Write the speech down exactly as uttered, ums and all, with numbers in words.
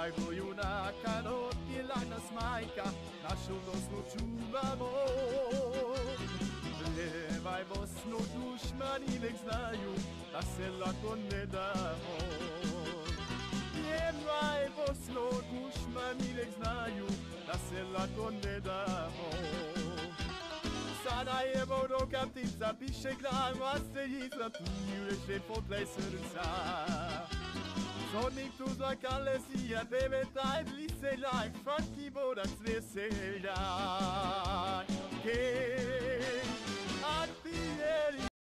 Ajmo junaka, rodila nas majka, našu Bosnu čuvamo. Pjevaj Bosnu, dušmani nek znaju, da se lako ne damo. Pjevaj Bosnu, dušmani nek znaju, da se lako ne damo. Sada je roka ptica, piše kraj, a streljica tu jureše potlej srca. Zornik tu zlakale sija, tebe taj bliseljaj, franki borac veseljaj. Hej, a ti